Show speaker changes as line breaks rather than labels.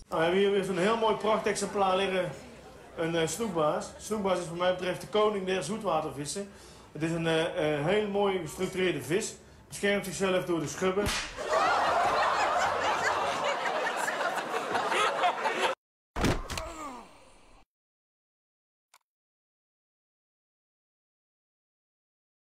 We hebben hier weer zo'n heel mooi prachtexemplaar liggen. Een snoekbaas. Snoekbaas is wat mij betreft de koning der zoetwatervissen. Het is een heel mooi gestructureerde vis. Beschermt zichzelf door de schubben.